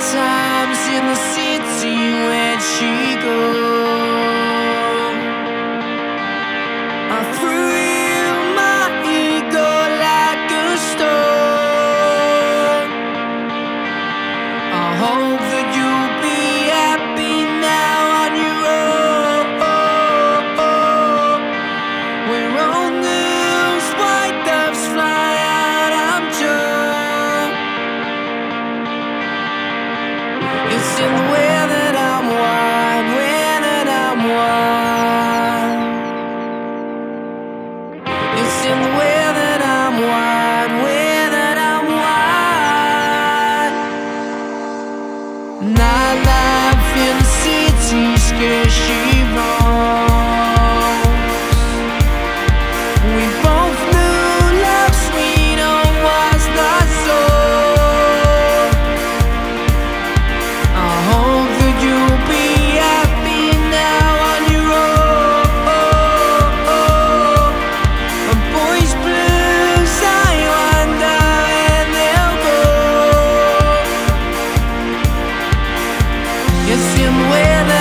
times in the city when she goes. I threw you my ego like a stone. I hope that you'll be happy now on your own. We're on those white doves fly out, I'm sure. It's in the way that I'm wide, way that I'm wide. It's in the way that I'm wide, way that I'm wide. Nightlife in the city scares she wrongs. We both knew love sweet and was not so. I hope that you'll be happy now on your own. A boy's blues, I wonder where they'll go. It's in the way that